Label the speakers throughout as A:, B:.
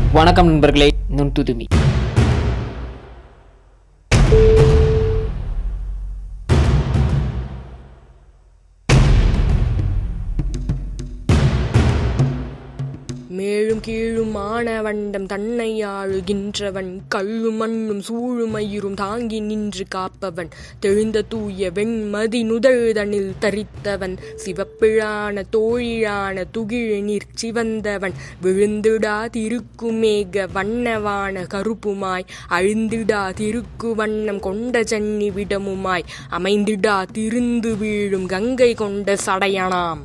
A: வணக்கம் நண்பர்களே, நுண்துதுமி.
B: மேலும் கீழும் ஆனவண்டம் தன்னை ஆளுகின்றவன், கல்லும் மண்ணும் சூழுமயிரும் தாங்கி நின்று காப்பவன், தெளிந்த தூய வெண்மதி நுதழ்தனில் தரித்தவன், சிவப்பிழான தோழிழான துகிழ்நீர் சிவந்தவன், விழுந்திடா திருக்குமேக வண்ணவான கருப்புமாய், அழிந்திடா திருக்கு வண்ணம் கொண்ட ஜன்னி விடமுமாய், அமைந்திடா திருந்து வீழும் கங்கை கொண்ட சடையனாம்.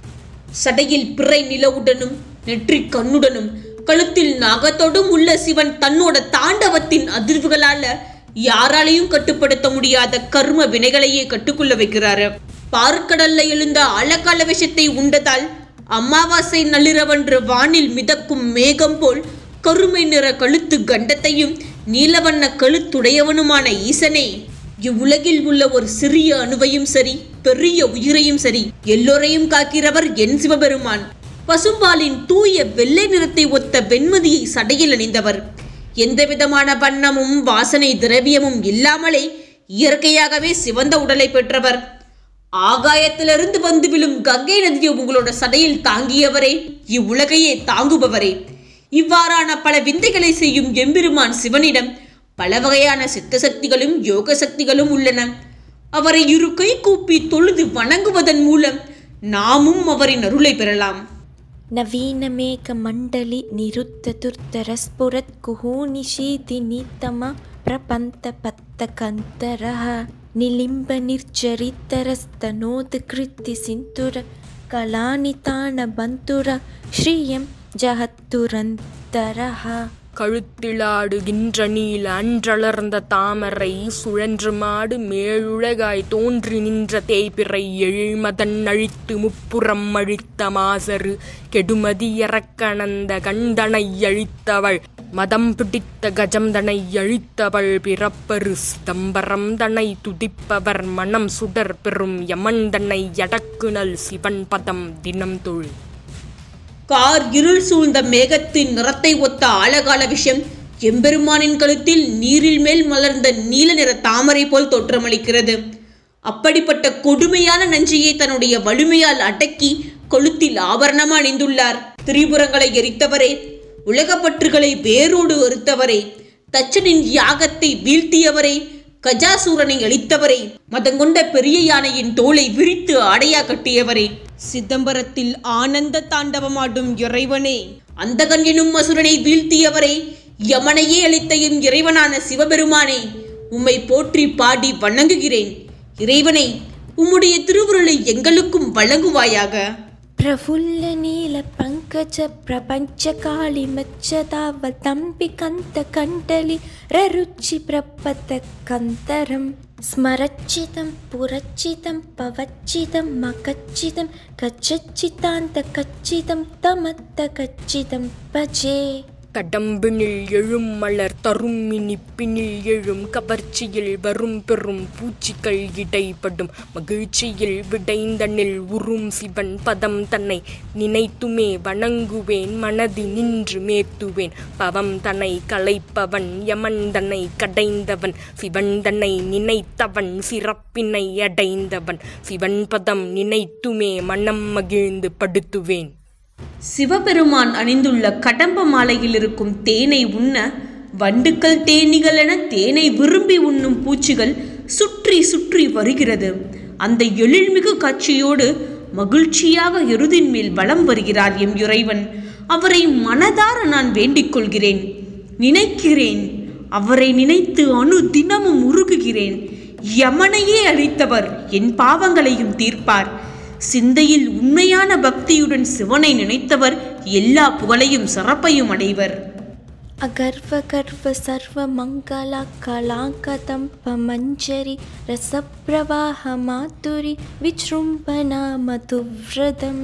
C: சடையில் பிறை நிலவுடனும் நெற்றி கண்ணுடனும் கழுத்தில் நாகத்தோடும் உள்ள சிவன் தன்னோட தாண்டவத்தின் அதிர்வுகளால யாராலையும் கட்டுப்படுத்த முடியாத கர்ம வினைகளையே கட்டுக்குள்ள வைக்கிறாரு. பார்க்கடல்ல எழுந்த ஆழகால விஷத்தை உண்டதால் அமாவாசை நள்ளிரவன்று வானில் மிதக்கும் மேகம் போல் கருமை நிற கழுத்து கண்டத்தையும் நீலவண்ண கழுத்துடையவனுமான ஈசனே, இவ்வுலகில் உள்ள ஒரு சிறிய அணுவையும் சரி பெரிய உயிரையும் சரி எல்லோரையும் காக்கிறவர் என் சிவபெருமான். பசும்பாலின் தூய வெள்ளை நிறத்தை ஒத்த வெண்மதியை சடையில் அணிந்தவர், எந்தவிதமான வண்ணமும் வாசனை திரவியமும் இல்லாமலே இயற்கையாகவே சிவந்த உடலை பெற்றவர். ஆகாயத்திலிருந்து வந்து விழும் கங்கை நதியை உங்களோட சடையில் தாங்கியவரே, இவ்வுலகையே தாங்குபவரே. இவ்வாறான பல விந்தைகளை செய்யும் எம்பெருமான் சிவனிடம் பல வகையான சித்த சக்திகளும் யோக சக்திகளும் உள்ளன. அவரை இரு கை கூப்பி தொழுது வணங்குவதன் மூலம் நாமும் அவரின் அருளை பெறலாம்.
D: நவீனமேக மண்டலி நிருத்த துர்த்தரஸ்புரத் குஹூனிஷீதி நீத்தமா பிரபந்த பத்த கந்தரஹ நிலிம்ப நிர்ச்சரித்தரஸ்தனோது கிருத்தி சிந்துர கலானிதான பந்துர ஸ்ரீயம் ஜஹத்துரந்தரஹ.
B: கழுத்திலாடுகின்ற நீல அன்றளர்ந்த தாமரை சுழன்று மாடு மேலுலகாய் தோன்றி நின்ற தேய்பிறை எழுமதன் அழித்து முப்புறம் அழித்த மாசரு கெடுமதி இறக்கணந்த கண்டனை அழித்தவள், மதம் பிடித்த கஜம் தனை அழித்தவள், பிறப்பரு சிதம்பரம் தனை துதிப்பவர், மனம் சுடர் பெறும் யமன் தன்னை அடக்குனல் சிவன் பதம் தினம் தொழு.
C: கார் இருள் சூழ்ந்த மேகத்தின் நிறத்தை ஒத்த ஆழகால விஷயம் எம்பெருமானின் கழுத்தில் நீரில் மேல் மலர்ந்த நீல நிற தாமரை போல் தோற்றமளிக்கிறது. அப்படிப்பட்ட கொடுமையான நஞ்சையை தன்னுடைய வலிமையால் அடக்கி கொளுத்தில் ஆபரணமா அணிந்துள்ளார். திரிபுரங்களை எரித்தவரே, உலகப்பற்றுகளை வேரோடு அறுத்தவரே, தச்சனின் யாகத்தை வீழ்த்தியவரே, கஜாசூரனை அழித்தவரே, மதங்கொண்ட பெரிய யானையின் தோலை விரித்து ஆடையா கட்டியவரே, சிதம்பரத்தில் ஆனந்த தாண்டவமாடும் இறைவனே, அந்தகன் எனும் அசுரனை வீழ்த்தியவரே, யமனையே அளித்த என் இறைவனான சிவபெருமானே, உம்மை போற்றி பாடி வணங்குகிறேன். இறைவனை, உம்முடைய திருவுருளை எங்களுக்கும் வழங்குவாயாக.
D: பிரபுல்ல நீல பங்கஜ பிரபஞ்ச காளி மச்சதாவ தம்பி கந்த கண்டலி ரருச்சி பிரபத்த கந்தரம் ஸ்மரச்சிதம் புரச்சிதம் பவச்சிதம் மகச்சிதம் கச்சச்சிதாந்த கச்சிதம் தமத்த கச்சிதம் பஜே.
B: கடம்பினில் எழும் மலர் தரும் இனிப்பினில் எழும் கவர்ச்சியில் வரும் பெரும் பூச்சிகள் இடைப்படும் மகிழ்ச்சியில் விடைந்தனில் உறும் சிவன் பதம் தன்னை நினைத்துமே வணங்குவேன், மனதி நின்று மேத்துவேன், பவம் தன்னை களைப்பவன் யமன் தன்னை கடைந்தவன், சிவன் தன்னை நினைத்தவன் சிறப்பினை அடைந்தவன், சிவன் பதம் நினைத்துமே மனம் மகிழ்ந்து படுத்துவேன்.
C: சிவபெருமான் அணிந்துள்ள கடம்ப மாலையில் இருக்கும் தேனை உண்ண வண்டுக்கள் தேனீகள் என தேனை விரும்பி உண்ணும் பூச்சிகள் சுற்றி சுற்றி வருகிறது. அந்த எழில்மிகு காட்சியோடு மகிழ்ச்சியாக எருதின் மேல் வலம் வருகிறார் எம் இறைவன். அவரை மனதார நான் வேண்டிக் கொள்கிறேன், நினைக்கிறேன். அவரை நினைத்து அணு தினமும் உருகுகிறேன். யமனையே அழித்தவர் என் பாவங்களையும் தீர்ப்பார். சிந்தையில் உண்மையான பக்தியுடன் சிவனை நினைத்தவர் எல்லா புகழையும் சிறப்பையும் அடைவர்.
D: அகர்வ கர்வ சர்வ மங்களா கலாங்கதம் பமஞ்சரி ரசப்பிரவாஹ மாதுரி விஜృంభணா மதுவ்ரதம்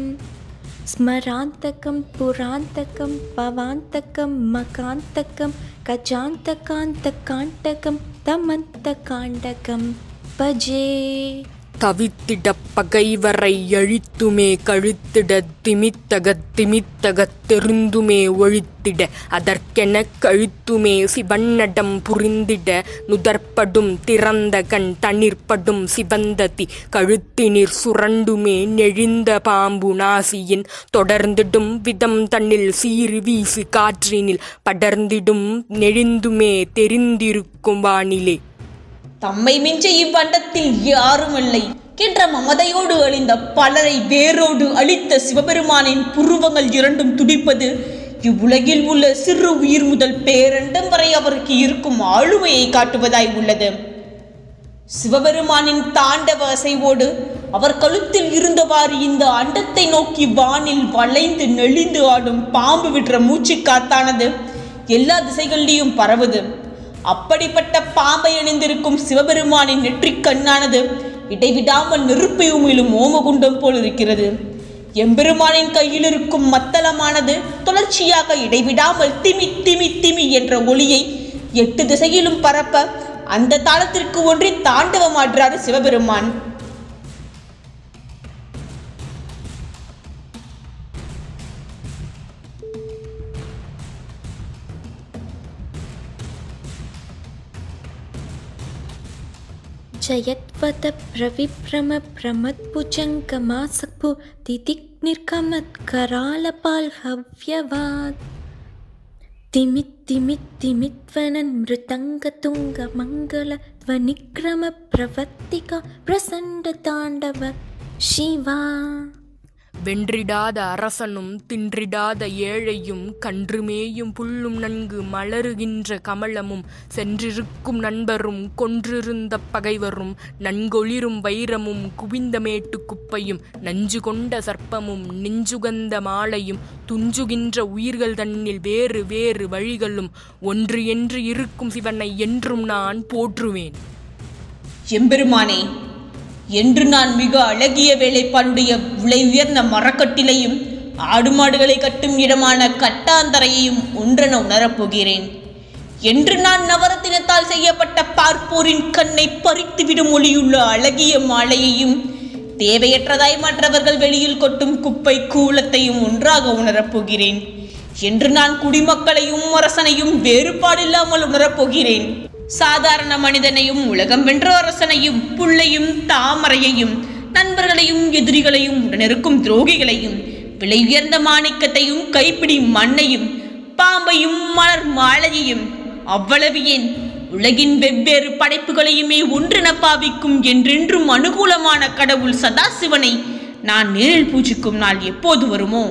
D: ஸ்மராந்தகம் புராந்தகம் பவாந்தகம் மகாந்தகம் கஜாந்தகாந்த காண்டகம் தமந்த காண்டகம் பஜே.
B: தவித்திடப் பகைவரை எழித்துமே கழுத்திடத் திமித்தகத் தெரிந்துமே ஒழித்திட அதற்கெனக் கழுத்துமே சிவன்னடம் புரிந்திட நுதற்படும் திறந்த கண் தனிற்படும் சிவந்ததி கழுத்தினிற் சுரண்டுமே நெழிந்த பாம்பு நாசியின் தொடர்ந்திடும் விதம் தன்னில் சீறி வீசு காற்றினில் படர்ந்திடும் நெழிந்துமே தெரிந்திருக்கும் வானிலே.
C: தம்மை மிஞ்ச இவ்வண்டத்தில் யாரும் இல்லை என்ற மமதையோடு அழிந்த பலரை வேரோடு அழித்த சிவபெருமானின் புருவங்கள் இரண்டும் துடிப்பது இவ்வுலகில் உள்ள சிறு உயிர் முதல் பேரண்டம் வரை அவருக்கு இருக்கும் ஆளுமையை காட்டுவதாய் உள்ளது. சிவபெருமானின் தாண்டவ அசைவோடு அவர் கழுத்தில் இருந்தவாறு இந்த அண்டத்தை நோக்கி வானில் வளைந்து நெளிந்து ஆடும் பாம்பு விற்ற மூச்சு காத்தானது எல்லா திசைகளிலும் பரவுது. அப்படிப்பட்ட பாம்பை அணிந்திருக்கும் சிவபெருமானின் நெற்றிக் கண்ணானது இடைவிடாமல் நெருப்பை உமிழும் ஓமகுண்டம் போல் இருக்கிறது. எம்பெருமானின் கையில் இருக்கும் மத்தளமானது தொடர்ச்சியாக இடைவிடாமல் திமி திமி திமி என்ற ஒளியை 8 திசையிலும் பரப்ப அந்த தாளத்திற்கு ஒன்றி தாண்டவமாடுறாரு சிவபெருமான்.
D: जयत्वत प्रविभ्रम प्रमद्भुजङ्गमासक्भु तितिग्निर्कमत्करालपाल् हव्यवात् तिमित्तिमित्तिमित्वनन् मृदङ्गतुङ्गमङ्गल ध्वनिक्रमप्रवर्तिका प्रसण्डताण्डव शिवा.
B: வென்றிடாத அரசனும் தின்றிடாத ஏழையும் கன்றுமேயும் புல்லும் நன்கு மலருகின்ற கமலமும் சென்றிருக்கும் நண்பரும் கொன்றிருந்த பகைவரும் நன்கொளிரும் வைரமும் குவிந்த மேட்டு குப்பையும் நஞ்சு கொண்ட சர்ப்பமும் நெஞ்சுகந்த மாலையும் துஞ்சுகின்ற உயிர்கள் தன்னில் வேறு வேறு வழிகளும் ஒன்று என்று இருக்கும் சிவனை என்றும் நான் போற்றுவேன்.
C: எம்பெருமானே, என்று நான் மிக அழகிய வேலைப்பாடுடைய விலை உயர்ந்த மரக்கட்டிலையும் ஆடு மாடுகளை கட்டும் இடமான கட்டாந்தரையையும் ஒன்றென உணரப்போகிறேன். என்று நான் நவரத்தினத்தால் செய்யப்பட்ட பார்ப்போரின் கண்ணை பறித்துவிடும் ஒளியுள்ள அழகிய மாலையையும் தேவையற்றதாய் மற்றவர்கள் வெளியில் கொட்டும் குப்பை கூலத்தையும் ஒன்றாக உணரப்போகிறேன். என்று நான் குடிமக்களையும் அரசனையும் வேறுபாடில்லாமல் உணரப்போகிறேன். சாதாரண மனிதனையும் உலகம் வென்ற அரசனையும் புள்ளையும் தாமரையையும் நண்பர்களையும் எதிரிகளையும் உடனிருக்கும் துரோகிகளையும் விலை உயர்ந்த மாணிக்கத்தையும் கைப்பிடி மண்ணையும் பாம்பையும் மலர் மாலையையும் அவ்வளவு ஏன் உலகின் வெவ்வேறு படைப்புகளையுமே ஒன்றென பாவிக்கும் என்றென்றும் அனுகூலமான கடவுள் சதாசிவனை நான் நேரில் பூஜிக்கும் நாள் எப்போது வருமோ?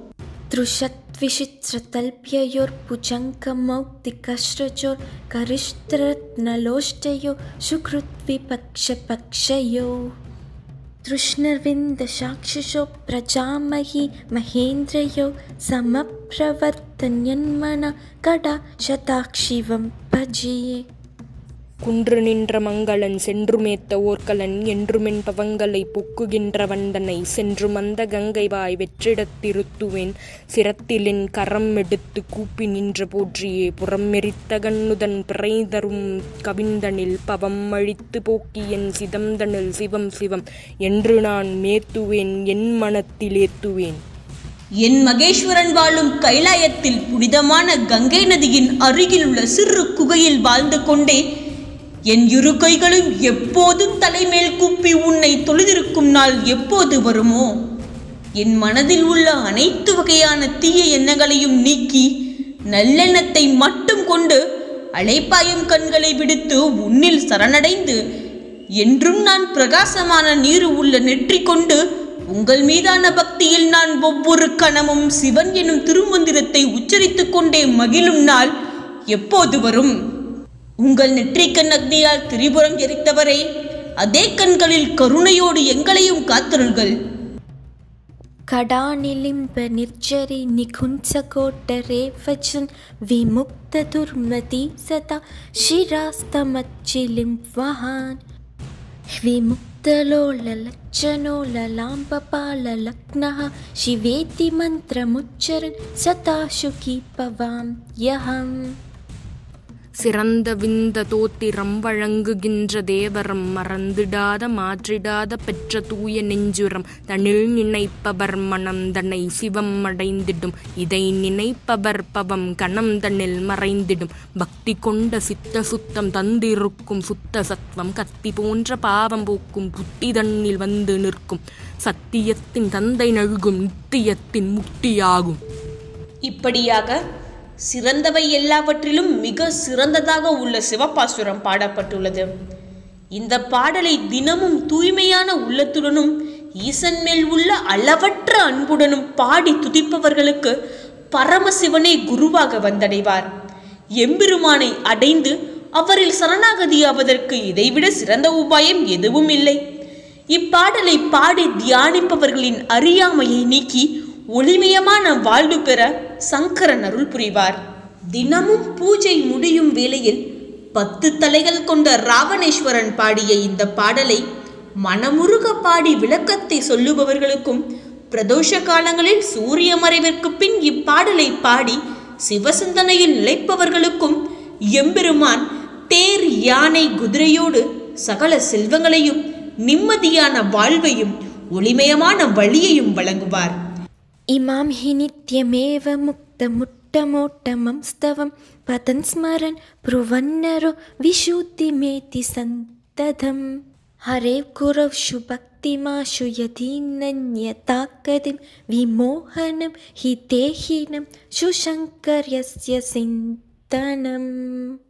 D: विचित्रतल्प्ययोर्भुजङ्गमौक्तिकश्रजोर् करिष्त्रत्नलोष्टयो सुकृद्विपक्षपक्षयो तृष्णर्विन्दसाक्षिषो प्रजामही महेन्द्रयो समप्रवर्तन्यन्मना कदा शताक्षिवं भजिये.
B: குன்று நின்ற மங்களன் சென்றுமேத்த ஓர்கலன் என்றுமென் பவங்களை பொக்குகின்ற வந்தனை சென்று மந்த கங்கைவாய் வெற்றிடத்திருத்துவேன் சிரத்திலின் கரம் எடுத்து கூப்பி நின்ற போற்றியே புறமெரித்த கண்ணுதன் பிறைதரும் கவிந்தனில் பவம் அழித்து போக்கி என் சிதம்தனில் சிவம் சிவம் என்று நான் மேத்துவேன் என் மனத்தில் ஏத்துவேன்.
C: என் மகேஸ்வரன் வாழும் கைலாயத்தில் புனிதமான கங்கை நதியின் அருகில் உள்ள சிறு குகையில் வாழ்ந்து கொண்டே என் இரு கைகளும் எப்போதும் தலைமேல் கூப்பி உன்னை தொழுதிருக்கும் நாள் எப்போது வருமோ? என் மனதில் உள்ள அனைத்து வகையான தீய எண்ணங்களையும் நீக்கி நல்லெண்ணத்தை மட்டும் கொண்டு அலைப்பாயும் கண்களை விடுத்து உன்னில் சரணடைந்து என்றும் நான் பிரகாசமான நீர் உள்ள நெற்றி கொண்டு உங்கள் மீதான பக்தியில் நான் ஒவ்வொரு கணமும் சிவன் எனும் திருமந்திரத்தை உச்சரித்துக் கொண்டே மகிழும் நாள் எப்போது வரும்? உங்கள் நெற்றிக்கண் அக்னியால் திரிபுரம் எரித்தவரே, அதே கண்களில் கருணையோடு எங்களையும் காத்தருள்கள்.
D: कडानिलिम्ब निर्जरी निकुञ्चकोटरेवजन् विमुक्तदुर्मती सदा शिरास्तमच्चिलिं वहान् विमुक्तलोललज्जनोललाम्बपाललग्नः शिवेति मन्त्रमुच्चरन् सदा शुकी पवां यहम्.
B: சிறந்த விந்த தோத்திரம் வழங்குகின்ற தேவரம் மறந்திடாத மாற்றிடாத பெற்ற தூய நெஞ்சுரம் தனில் நினைப்பவர் மனம் தன்னை சிவம் அடைந்திடும் இதை நினைப்பவர் பவம் கணம் தன்னில் மறைந்திடும் பக்தி கொண்ட சித்த சுத்தம் தந்திருக்கும் சுத்த சத்வம் கத்தி போன்ற பாவம் போக்கும் புத்தி தன்னில் வந்து நிற்கும் சத்தியத்தின் தந்தை நல்கும் நித்தியத்தின் முக்தியாகும்.
C: இப்படியாக சிறந்தவை எல்லாவற்றிலும் மிக சிறந்ததாக உள்ள சிவபாசுரம் பாடப்பட்டுள்ளது. இந்த பாடலை தினமும் தூய்மையான உள்ளத்துடனும் ஈசன் மேல் உள்ள அளவற்ற அன்புடனும் பாடி துதிப்பவர்களுக்கு பரமசிவனே குருவாக வந்தடைவார். எம்பெருமானை அடைந்து அவரில் சரணாகதியாவதற்கு இதைவிட சிறந்த உபாயம் எதுவும் இல்லை. இப்பாடலை பாடி தியானிப்பவர்களின் அறியாமையை நீக்கி ஒளிமயமான வாழ்வு பெற சங்கரன் அருள் புரிவார். தினமும் பூஜை முடியும் வேளையில் 10 தலைகள் கொண்ட ராவணேஸ்வரன் பாடிய இந்த பாடலை மனமுருக பாடி விளக்கத்தை சொல்லுபவர்களுக்கும் பிரதோஷ காலங்களில் சூரிய மறைவிற்கு பின் இப்பாடலை பாடி சிவசிந்தனையில் நிலைப்பவர்களுக்கும் எம்பெருமான் தேர் யானை குதிரையோடு சகல செல்வங்களையும் நிம்மதியான வாழ்வையும் ஒளிமயமான வழியையும் வழங்குவார்.
D: इमां हि नित्यमेव मुक्तमुट्टमोट्टमं स्तवं पतन् स्मरन् ब्रुवन्नरो विशुद्धिमेति सन्ततं हरेव गुरवशु भक्तिमाशु यदीनन्यता गतिं विमोहनं हि देहिनं शुशङ्कर्यस्य चिन्तनम्.